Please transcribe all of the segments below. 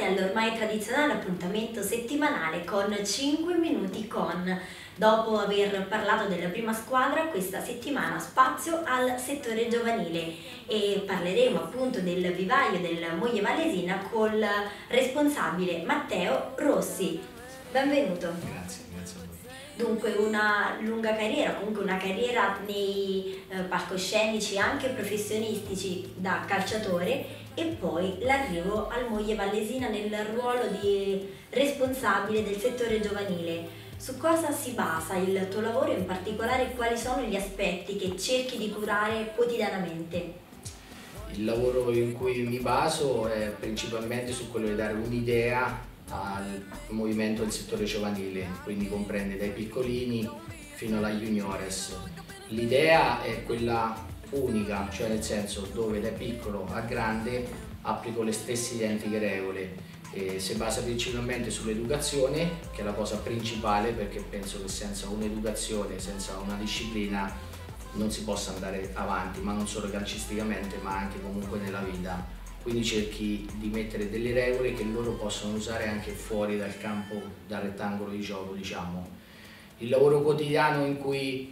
all'ormai tradizionale appuntamento settimanale con 5 minuti con. Dopo aver parlato della prima squadra, questa settimana spazio al settore giovanile e parleremo appunto del vivaio del Moglie Vallesina col responsabile Matteo Rossi. Benvenuto. Grazie a voi. Dunque una lunga carriera, comunque una carriera nei palcoscenici anche professionistici da calciatore e poi l'arrivo al Moglie Vallesina nel ruolo di responsabile del settore giovanile. Su cosa si basa il tuo lavoro e in particolare quali sono gli aspetti che cerchi di curare quotidianamente? Il lavoro in cui mi baso è principalmente su quello di dare un'idea al movimento del settore giovanile, quindi comprende dai piccolini fino alla juniores. L'idea è quella unica, cioè nel senso dove da piccolo a grande applico le stesse identiche regole. Si basa principalmente sull'educazione, che è la cosa principale, perché penso che senza un'educazione, senza una disciplina non si possa andare avanti, ma non solo calcisticamente ma anche comunque nella vita. Quindi cerchi di mettere delle regole che loro possono usare anche fuori dal campo, dal rettangolo di gioco, diciamo. Il lavoro quotidiano in cui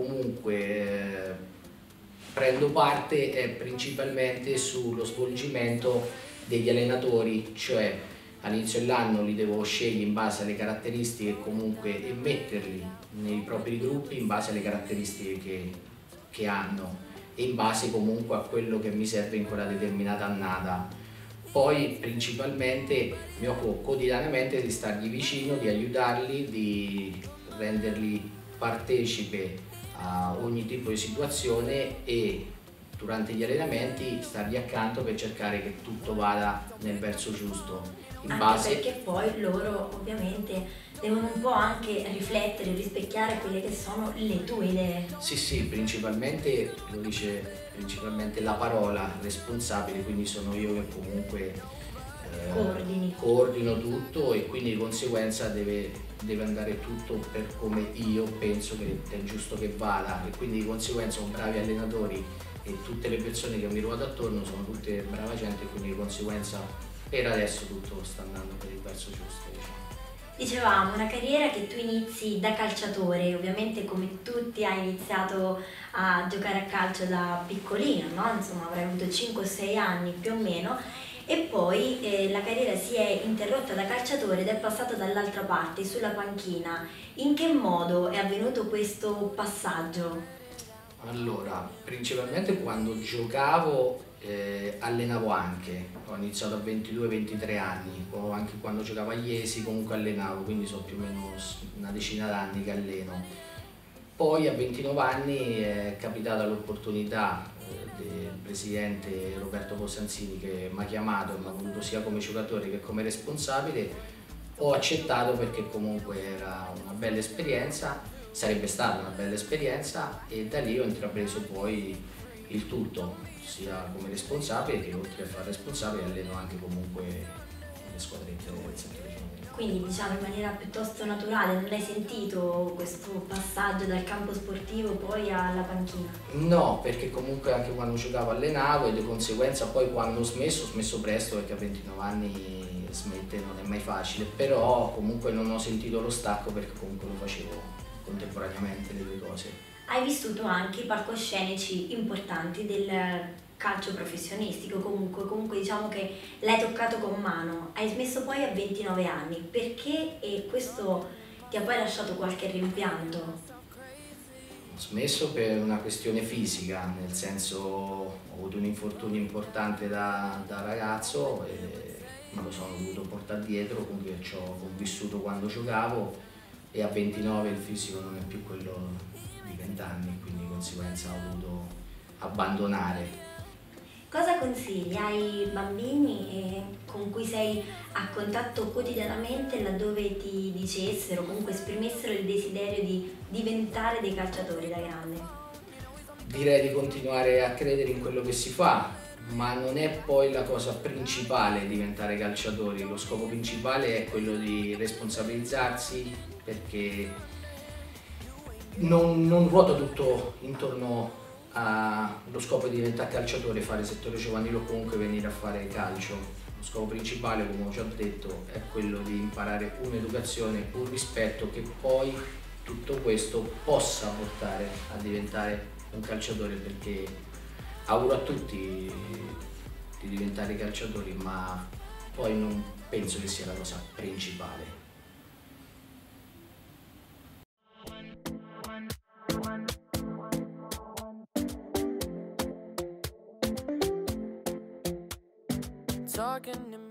comunque prendo parte è principalmente sullo svolgimento degli allenatori, cioè all'inizio dell'anno li devo scegliere in base alle caratteristiche comunque e metterli nei propri gruppi in base alle caratteristiche che hanno e in base comunque a quello che mi serve in quella determinata annata. Poi principalmente mi occupo quotidianamente di stargli vicino, di aiutarli, di renderli partecipe a ogni tipo di situazione e durante gli allenamenti stargli accanto per cercare che tutto vada nel verso giusto. Perché poi loro ovviamente devono un po' anche riflettere, rispecchiare quelle che sono le tue idee. Sì, principalmente, lo dice principalmente la parola responsabile, quindi sono io che comunque coordino tutto e quindi di conseguenza deve andare tutto per come io penso che è giusto che vada e quindi di conseguenza sono bravi allenatori e tutte le persone che mi ruotano attorno sono tutte brava gente e quindi di conseguenza per adesso tutto sta andando per il verso giusto, diciamo. Dicevamo, una carriera che tu inizi da calciatore, ovviamente come tutti hai iniziato a giocare a calcio da piccolino, no? Insomma avrai avuto 5-6 anni più o meno e poi la carriera si è interrotta da calciatore ed è passato dall'altra parte, sulla panchina. In che modo è avvenuto questo passaggio? Allora, principalmente quando giocavo allenavo anche, ho iniziato a 22-23 anni, anche quando giocavo a Iesi comunque allenavo, quindi so più o meno una decina d'anni che alleno. Poi a 29 anni è capitata l'opportunità del presidente Roberto Costanzini che mi ha chiamato e mi ha voluto sia come giocatore che come responsabile, ho accettato perché comunque era una bella esperienza, sarebbe stata una bella esperienza e da lì ho intrapreso poi il tutto, sia come responsabile che oltre a fare responsabile alleno anche comunque le squadrette del settore giovanile. Quindi diciamo in maniera piuttosto naturale, non hai sentito questo passaggio dal campo sportivo poi alla panchina? No, perché comunque anche quando giocavo allenavo e di conseguenza poi quando ho smesso presto perché a 29 anni smette non è mai facile, però comunque non ho sentito lo stacco perché comunque lo facevo contemporaneamente le due cose. Hai vissuto anche i palcoscenici importanti del calcio professionistico, comunque diciamo che l'hai toccato con mano, hai smesso poi a 29 anni, perché e questo ti ha poi lasciato qualche rimpianto? Ho smesso per una questione fisica, nel senso ho avuto un infortunio importante da ragazzo e me lo sono dovuto portare dietro, comunque ci ho convissuto quando giocavo e a 29 il fisico non è più quello di 20 anni, quindi di conseguenza ho dovuto abbandonare. Cosa consigli ai bambini con cui sei a contatto quotidianamente laddove ti dicessero, comunque esprimessero il desiderio di diventare dei calciatori da grande? Direi di continuare a credere in quello che si fa, ma non è poi la cosa principale diventare calciatori, lo scopo principale è quello di responsabilizzarsi perché non ruota tutto intorno ha lo scopo di diventare calciatore, fare settore giovanile o comunque venire a fare calcio. Lo scopo principale, come ho già detto, è quello di imparare un'educazione, un rispetto, che poi tutto questo possa portare a diventare un calciatore, perché auguro a tutti di diventare calciatori, ma poi non penso che sia la cosa principale. Talking to